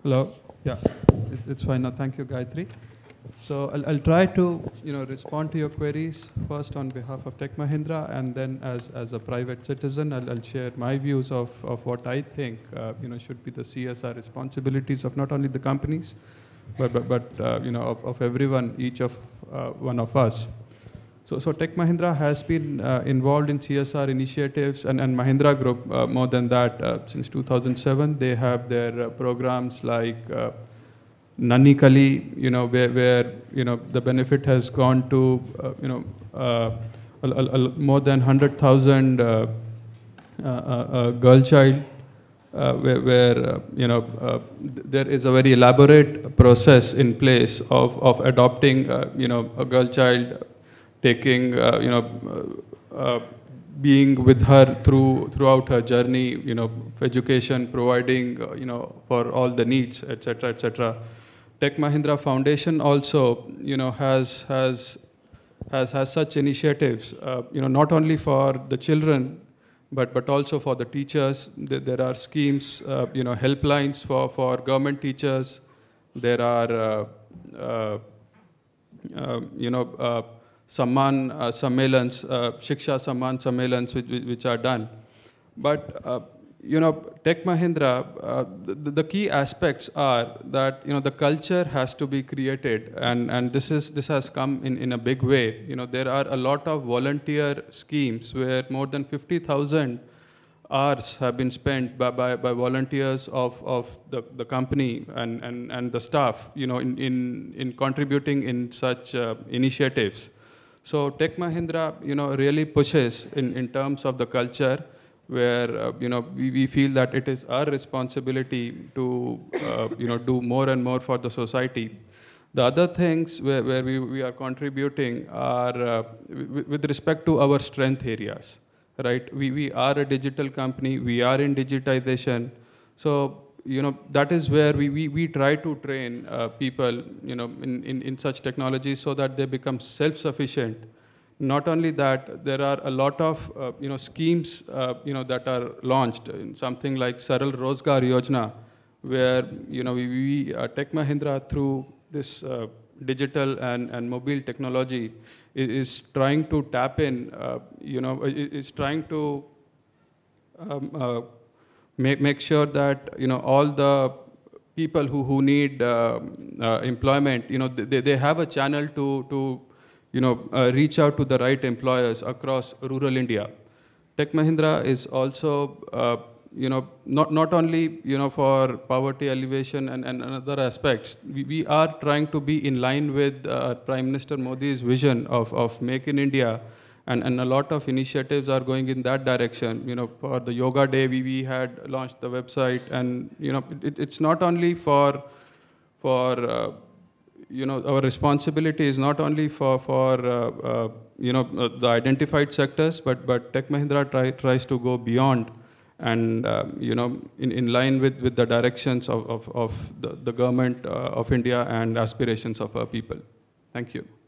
Hello. Yeah, it's fine now. Thank you, Gayatri. So I'll try to respond to your queries first on behalf of Tech Mahindra, and then as a private citizen, I'll share my views of what I think should be the CSR responsibilities of not only the companies, but of everyone, each of one of us. So Tech Mahindra has been involved in CSR initiatives and Mahindra Group more than that since 2007. They have their programs like Nanni Kali, where the benefit has gone to more than 100,000 girl child, where there is a very elaborate process in place of adopting a girl child, taking being with her throughout her journey, education, providing for all the needs, etc., etc. Tech Mahindra Foundation also has such initiatives, not only for the children but also for the teachers. There are schemes, helplines for government teachers. There are Samman Sammelans, Shiksha Samman Sammelans, which are done. But Tech Mahindra, the key aspects are that the culture has to be created, and this has come in a big way. There are a lot of volunteer schemes where more than 50,000 hours have been spent by volunteers of the company and the staff, in contributing in such initiatives. So Tech Mahindra, really pushes in terms of the culture, where we feel that it is our responsibility to do more and more for the society. The other things where we are contributing are with respect to our strength areas, right? We are a digital company. We are in digitization. So that is where we try to train people in such technologies so that they become self-sufficient. Not only that, there are a lot of schemes that are launched, in something like Saral Rozgar Yojana, where we Tech Mahindra, through this digital and mobile technology, is trying to tap in, is trying to make sure that all the people who need employment, they have a channel to reach out to the right employers across rural India. Tech Mahindra is also not only for poverty alleviation and other aspects. We are trying to be in line with Prime Minister Modi's vision of Make in India, and a lot of initiatives are going in that direction. For the Yoga Day, we had launched the website, and it's not only for our responsibility is not only for the identified sectors, but Tech Mahindra tries to go beyond, and in line with the directions of the government of India and aspirations of our people. Thank you.